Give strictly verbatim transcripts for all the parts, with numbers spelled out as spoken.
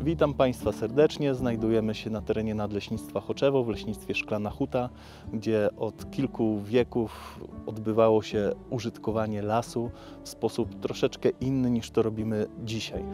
Witam Państwa serdecznie. Znajdujemy się na terenie Nadleśnictwa Choczewo w leśnictwie Szklana Huta, gdzie od kilku wieków odbywało się użytkowanie lasu w sposób troszeczkę inny niż to robimy dzisiaj.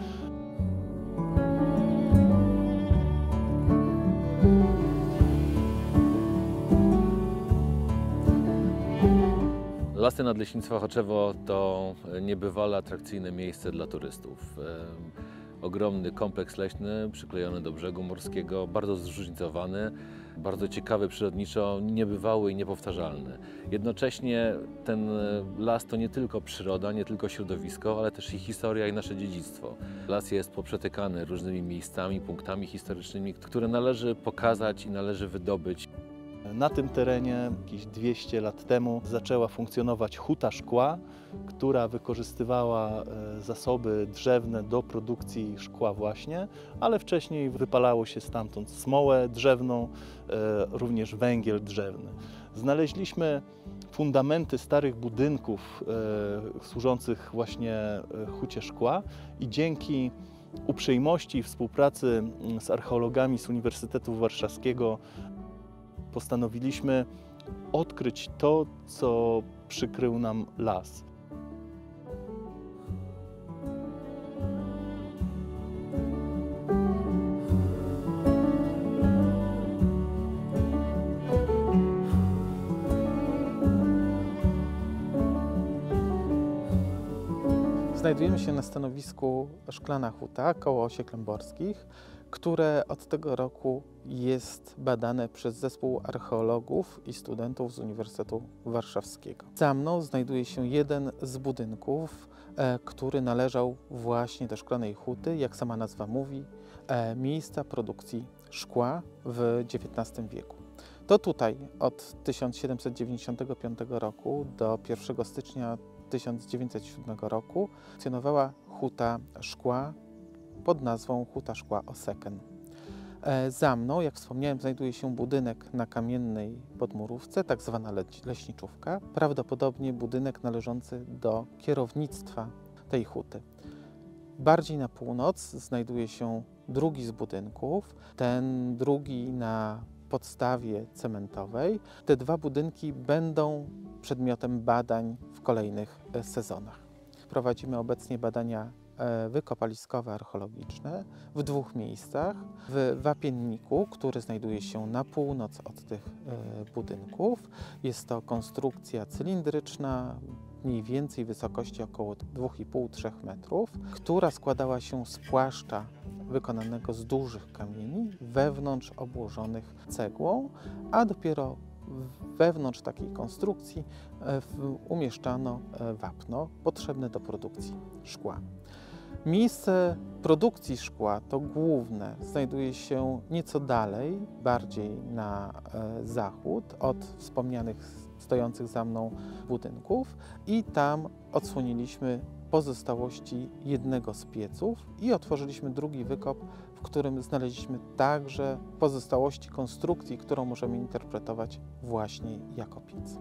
Lasy Nadleśnictwa Choczewo to niebywale atrakcyjne miejsce dla turystów. Ogromny kompleks leśny przyklejony do brzegu morskiego, bardzo zróżnicowany, bardzo ciekawy przyrodniczo, niebywały i niepowtarzalny. Jednocześnie ten las to nie tylko przyroda, nie tylko środowisko, ale też i historia i nasze dziedzictwo. Las jest poprzetykany różnymi miejscami, punktami historycznymi, które należy pokazać i należy wydobyć. Na tym terenie jakieś dwieście lat temu zaczęła funkcjonować huta szkła, która wykorzystywała zasoby drzewne do produkcji szkła właśnie, ale wcześniej wypalało się stamtąd smołę drzewną, również węgiel drzewny. Znaleźliśmy fundamenty starych budynków służących właśnie hucie szkła i dzięki uprzejmości i współpracy z archeologami z Uniwersytetu Warszawskiego postanowiliśmy odkryć to, co przykrył nam las. Znajdujemy się na stanowisku Szklana Huta koło Osiek Lęborskich, które od tego roku jest badane przez zespół archeologów i studentów z Uniwersytetu Warszawskiego. Za mną znajduje się jeden z budynków, e, który należał właśnie do Szklanej Huty, jak sama nazwa mówi, e, miejsca produkcji szkła w dziewiętnastym wieku. To tutaj od tysiąc siedemset dziewięćdziesiątego piątego roku do pierwszego stycznia tysiąc dziewięćset siódmego roku funkcjonowała huta szkła pod nazwą Huta Szkła Oseken. E, za mną, jak wspomniałem, znajduje się budynek na kamiennej podmurówce, tak zwana leśniczówka, prawdopodobnie budynek należący do kierownictwa tej huty. Bardziej na północ znajduje się drugi z budynków, ten drugi na podstawie cementowej. Te dwa budynki będą przedmiotem badań w kolejnych sezonach. Prowadzimy obecnie badania wykopaliskowe, archeologiczne w dwóch miejscach. W Wapienniku, który znajduje się na północ od tych budynków. Jest to konstrukcja cylindryczna, mniej więcej wysokości około dwa i pół do trzech metrów, która składała się z płaszcza wykonanego z dużych kamieni, wewnątrz obłożonych cegłą, a dopiero wewnątrz takiej konstrukcji umieszczano wapno potrzebne do produkcji szkła. Miejsce produkcji szkła, to główne, znajduje się nieco dalej, bardziej na zachód od wspomnianych stojących za mną budynków i tam odsłoniliśmy pozostałości jednego z pieców i otworzyliśmy drugi wykop, w którym znaleźliśmy także pozostałości konstrukcji, którą możemy interpretować właśnie jako piec.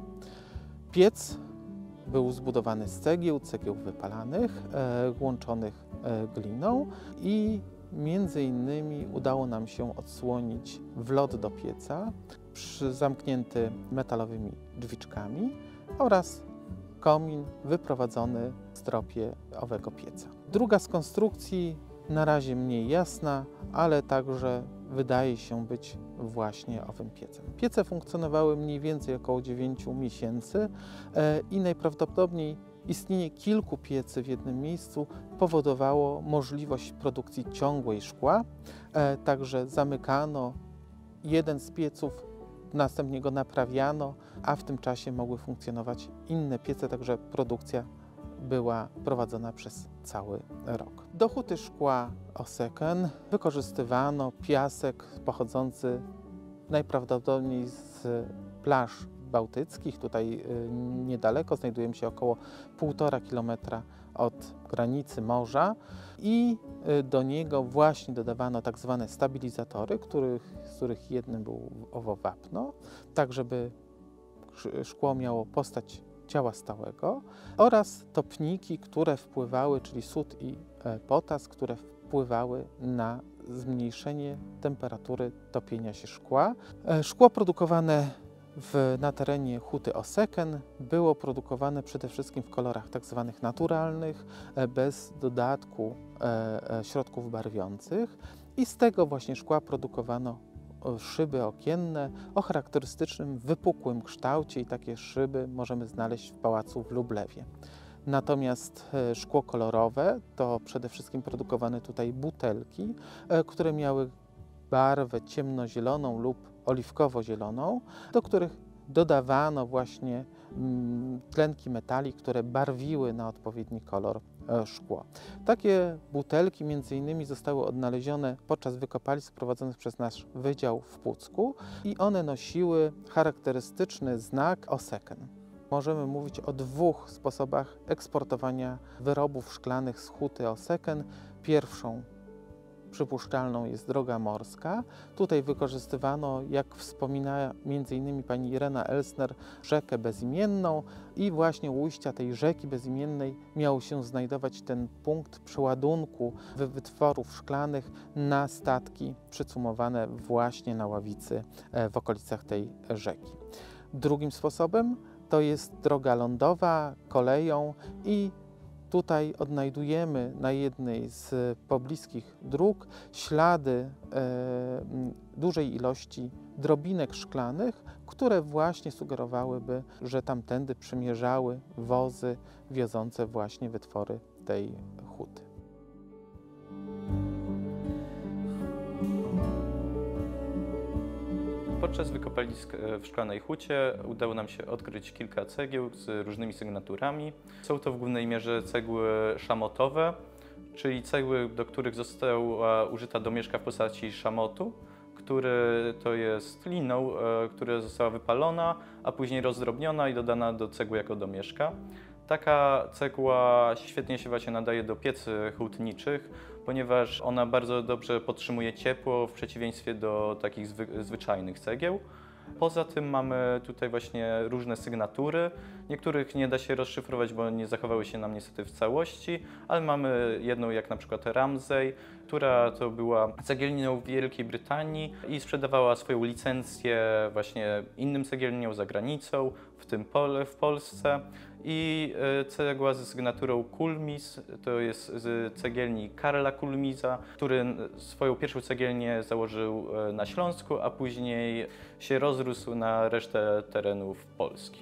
Piec był zbudowany z cegieł, cegieł wypalanych, e, łączonych e, gliną i między innymi udało nam się odsłonić wlot do pieca przy, zamknięty metalowymi drzwiczkami oraz komin wyprowadzony z tropie owego pieca. Druga z konstrukcji na razie mniej jasna, ale także wydaje się być właśnie owym piecem. Piece funkcjonowały mniej więcej około dziewięciu miesięcy e, i najprawdopodobniej istnienie kilku piecy w jednym miejscu powodowało możliwość produkcji ciągłej szkła, e, także zamykano jeden z pieców, następnie go naprawiano, a w tym czasie mogły funkcjonować inne piece, także produkcja była prowadzona przez cały rok. Do huty szkła Oseken wykorzystywano piasek pochodzący najprawdopodobniej z plaż bałtyckich. Tutaj niedaleko, znajdujemy się około półtora kilometra od granicy morza i do niego właśnie dodawano tak zwane stabilizatory, których, z których jednym był owo wapno, tak żeby szkło miało postać ciała stałego, oraz topniki, które wpływały, czyli sód i potas, które wpływały na zmniejszenie temperatury topienia się szkła. Szkło produkowane w, na terenie Huty Oseken było produkowane przede wszystkim w kolorach tak zwanych naturalnych, bez dodatku e, środków barwiących i z tego właśnie szkła produkowano szyby okienne o charakterystycznym, wypukłym kształcie i takie szyby możemy znaleźć w pałacu w Lublewie. Natomiast szkło kolorowe to przede wszystkim produkowane tutaj butelki, które miały barwę ciemnozieloną lub oliwkowo-zieloną, do których dodawano właśnie tlenki metali, które barwiły na odpowiedni kolor szkło. Takie butelki między innymi zostały odnalezione podczas wykopalisk prowadzonych przez nasz wydział w Pucku i one nosiły charakterystyczny znak Oseken. Możemy mówić o dwóch sposobach eksportowania wyrobów szklanych z Huty Oseken. Pierwszą przypuszczalną jest droga morska. Tutaj wykorzystywano, jak wspomina między innymi pani Irena Elsner, rzekę bezimienną i właśnie u ujścia tej rzeki bezimiennej miał się znajdować ten punkt przeładunku wytworów szklanych na statki przycumowane właśnie na ławicy w okolicach tej rzeki. Drugim sposobem to jest droga lądowa, koleją i tutaj odnajdujemy na jednej z pobliskich dróg ślady e, dużej ilości drobinek szklanych, które właśnie sugerowałyby, że tamtędy przemierzały wozy wiozące właśnie wytwory tej huty. Podczas wykopalisk w Szklanej Hucie udało nam się odkryć kilka cegieł z różnymi sygnaturami. Są to w głównej mierze cegły szamotowe, czyli cegły, do których została użyta domieszka w postaci szamotu, który to jest liną, która została wypalona, a później rozdrobniona i dodana do cegły jako domieszka. Taka cegła świetnie się właśnie nadaje do piecy hutniczych, ponieważ ona bardzo dobrze podtrzymuje ciepło w przeciwieństwie do takich zwy zwyczajnych cegieł. Poza tym mamy tutaj właśnie różne sygnatury. Niektórych nie da się rozszyfrować, bo nie zachowały się nam niestety w całości, ale mamy jedną jak na przykład Ramsey, która to była cegielnią w Wielkiej Brytanii i sprzedawała swoją licencję właśnie innym cegielniom za granicą, w tym Pol w Polsce. I cegła ze sygnaturą Kulmis, to jest z cegielni Karla Kulmisa, który swoją pierwszą cegielnię założył na Śląsku, a później się rozrósł na resztę terenów Polski.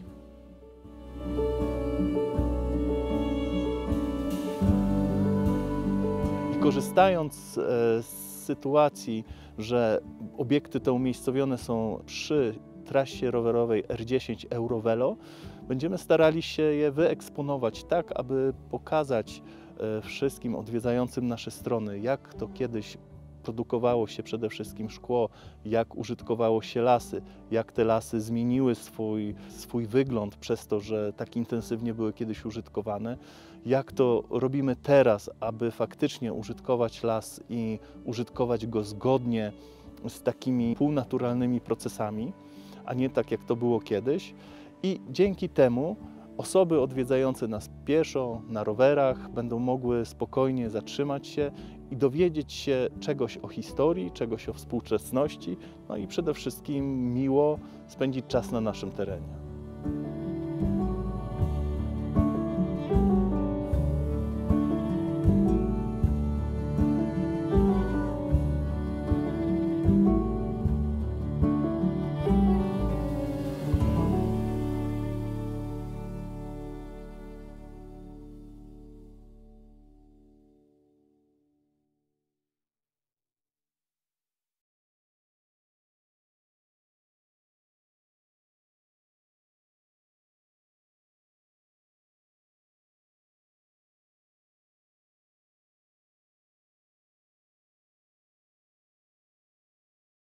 I korzystając z sytuacji, że obiekty te umiejscowione są przy trasie rowerowej R dziesięć Eurovelo, będziemy starali się je wyeksponować tak, aby pokazać wszystkim odwiedzającym nasze strony, jak to kiedyś produkowało się przede wszystkim szkło, jak użytkowało się lasy, jak te lasy zmieniły swój, swój wygląd przez to, że tak intensywnie były kiedyś użytkowane, jak to robimy teraz, aby faktycznie użytkować las i użytkować go zgodnie z takimi półnaturalnymi procesami, a nie tak jak to było kiedyś. I dzięki temu osoby odwiedzające nas pieszo, na rowerach będą mogły spokojnie zatrzymać się i dowiedzieć się czegoś o historii, czegoś o współczesności, no i przede wszystkim miło spędzić czas na naszym terenie.